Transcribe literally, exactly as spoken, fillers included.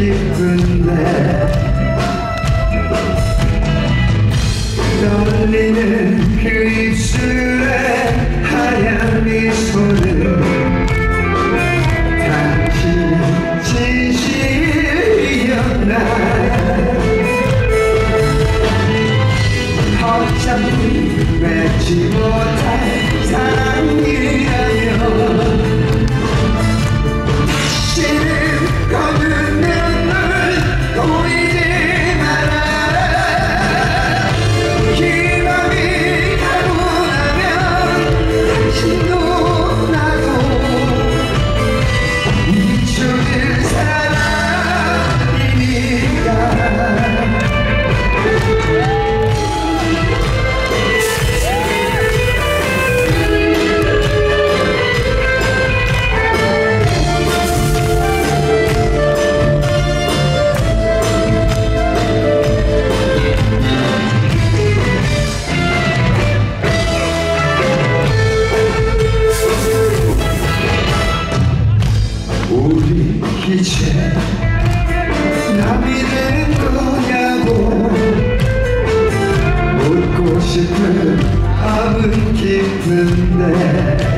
깊은데 떨리는 그 입술에 하얀 미소는 당신의 진실이었나. 어차피 맺지 못할 사랑이라면 다시는 거둔 눈물 보이지 마라. 이 맘이 가고 나면 당신도 나도 잊혀질 사람이니까. 우리 이제 남이 된 거냐고 묻고 싶은 마음은 깊은데